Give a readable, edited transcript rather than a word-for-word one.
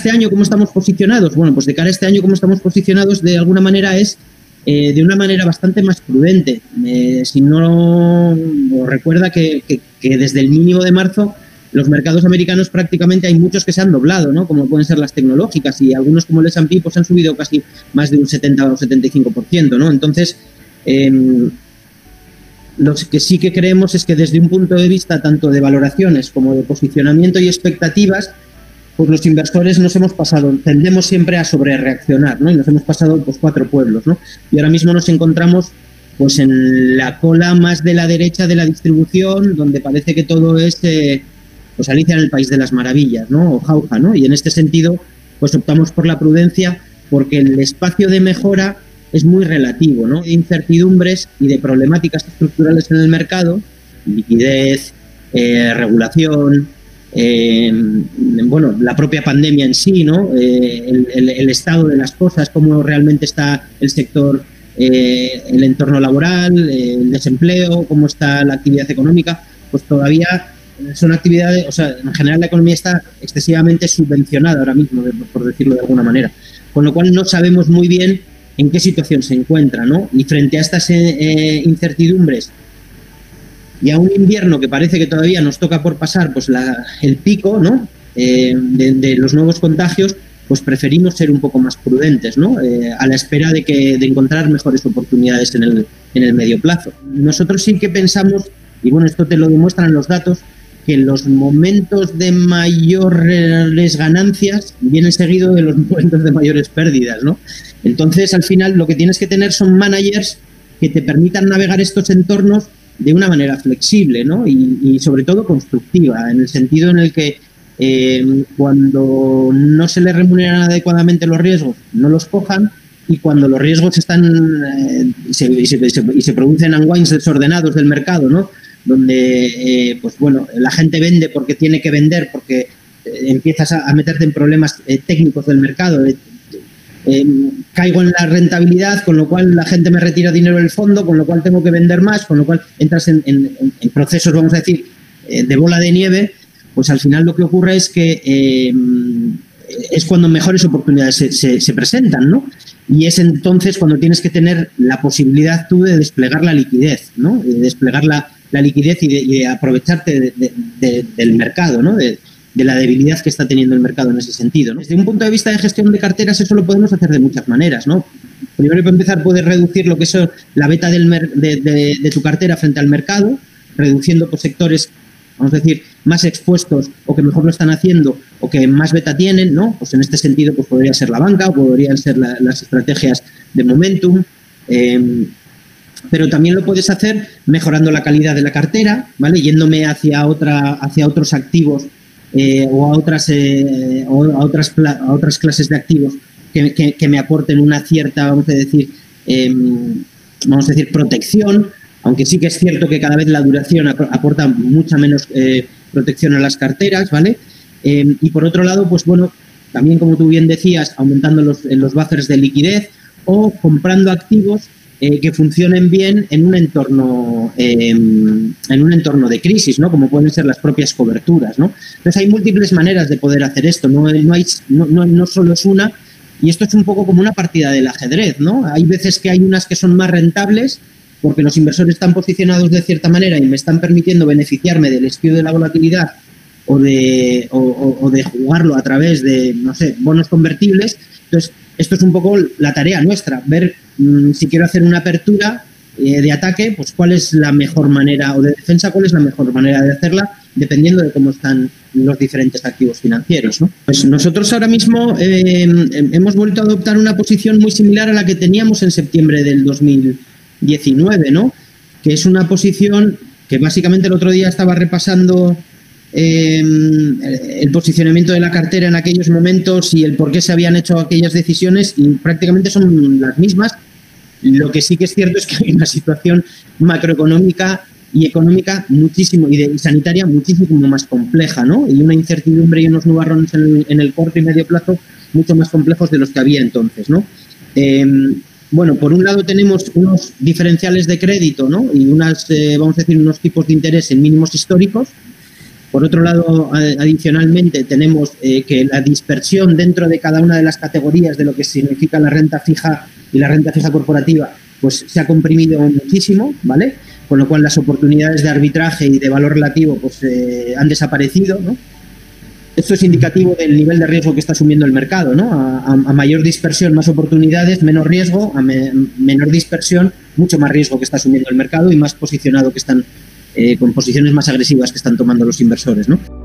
este año, ¿cómo estamos posicionados? Bueno, pues de cara a este año, ¿cómo estamos posicionados? De alguna manera es de una manera bastante más prudente. Si no os recuerda que desde el mínimo de marzo los mercados americanos prácticamente hay muchos que se han doblado, ¿no? Como pueden ser las tecnológicas, y algunos como el S&P pues han subido casi más de un 70 o 75%, ¿no? Entonces, lo que sí que creemos es que desde un punto de vista tanto de valoraciones como de posicionamiento y expectativas, pues los inversores tendemos siempre a sobrereaccionar, ¿no? Y nos hemos pasado pues 4 pueblos, ¿no? Y ahora mismo nos encontramos pues en la cola más de la derecha de la distribución, donde parece que todo es pues Alicia en el País de las Maravillas, ¿no? O jauja, ¿no? Y en este sentido, pues optamos por la prudencia porque el espacio de mejora es muy relativo, ¿no? De incertidumbres y de problemáticas estructurales en el mercado, liquidez, regulación, bueno, la propia pandemia en sí, ¿no? El estado de las cosas, cómo realmente está el sector, el entorno laboral, el desempleo, cómo está la actividad económica, pues todavía son actividades, o sea, en general la economía está excesivamente subvencionada ahora mismo, por decirlo de alguna manera, con lo cual no sabemos muy bien en qué situación se encuentra, ¿no? Y frente a estas incertidumbres y a un invierno que parece que todavía nos toca por pasar pues el pico, ¿no? De los nuevos contagios, pues preferimos ser un poco más prudentes, ¿no? A la espera de encontrar mejores oportunidades en el medio plazo. Nosotros sí que pensamos, y bueno, esto te lo demuestran los datos, que los momentos de mayores ganancias vienen seguidos de los momentos de mayores pérdidas, ¿no? Entonces, al final, lo que tienes que tener son managers que te permitan navegar estos entornos de una manera flexible, ¿no? Y sobre todo constructiva, en el sentido en el que cuando no se les remuneran adecuadamente los riesgos, no los cojan, y cuando los riesgos están y se producen unwinds desordenados del mercado, ¿no? Donde pues bueno, la gente vende porque tiene que vender, porque empiezas a meterte en problemas técnicos del mercado, caigo en la rentabilidad, con lo cual la gente me retira dinero del fondo, con lo cual tengo que vender más, con lo cual entras en procesos, vamos a decir, de bola de nieve. Pues al final lo que ocurre es que es cuando mejores oportunidades se presentan, ¿no? Y es entonces cuando tienes que tener la posibilidad tú de desplegar la liquidez, ¿no? De desplegar la liquidez y de aprovecharte del mercado, ¿no? De la debilidad que está teniendo el mercado en ese sentido, ¿no? Desde un punto de vista de gestión de carteras, eso lo podemos hacer de muchas maneras, ¿no? Primero, para empezar, puedes reducir lo que es la beta de tu cartera frente al mercado, reduciendo pues, sectores, vamos a decir, más expuestos o que mejor lo están haciendo o que más beta tienen, ¿no? Pues en este sentido pues podría ser la banca o podrían ser las estrategias de momentum, pero también lo puedes hacer mejorando la calidad de la cartera, ¿vale? Yéndome hacia otros activos o a otras clases de activos que me aporten una cierta, vamos a decir, protección, aunque sí que es cierto que cada vez la duración aporta mucha menos protección a las carteras, ¿vale? Y por otro lado, pues bueno, también como tú bien decías, aumentando los buffers de liquidez o comprando activos que funcionen bien en un entorno de crisis, ¿no? Como pueden ser las propias coberturas, ¿no? Entonces hay múltiples maneras de poder hacer esto, no solo es una, y esto es un poco como una partida del ajedrez, ¿no? Hay veces que hay unas que son más rentables porque los inversores están posicionados de cierta manera y me están permitiendo beneficiarme del estío de la volatilidad o de jugarlo a través de, no sé, bonos convertibles. Entonces, esto es un poco la tarea nuestra, ver si quiero hacer una apertura de ataque, pues cuál es la mejor manera, o de defensa, cuál es la mejor manera de hacerla, dependiendo de cómo están los diferentes activos financieros, ¿no? Pues nosotros ahora mismo hemos vuelto a adoptar una posición muy similar a la que teníamos en septiembre del 2019, ¿no? Que es una posición que básicamente el otro día estaba repasando el posicionamiento de la cartera en aquellos momentos y el por qué se habían hecho aquellas decisiones, y prácticamente son las mismas. Lo que sí que es cierto es que hay una situación macroeconómica y económica muchísimo y sanitaria muchísimo más compleja, ¿no? Y una incertidumbre y unos nubarrones en el corto y medio plazo mucho más complejos de los que había entonces, ¿no? Bueno, por un lado tenemos unos diferenciales de crédito, ¿no? Y vamos a decir, unos tipos de interés en mínimos históricos, Por otro lado, adicionalmente, tenemos que la dispersión dentro de cada una de las categorías de lo que significa la renta fija y la renta fija corporativa, pues se ha comprimido muchísimo, ¿vale? Con lo cual las oportunidades de arbitraje y de valor relativo pues han desaparecido, ¿no? Esto es indicativo del nivel de riesgo que está asumiendo el mercado, ¿no? A mayor dispersión, más oportunidades, menos riesgo, a menor dispersión, mucho más riesgo que está asumiendo el mercado y más posicionado que están, con posiciones más agresivas que están tomando los inversores, ¿no?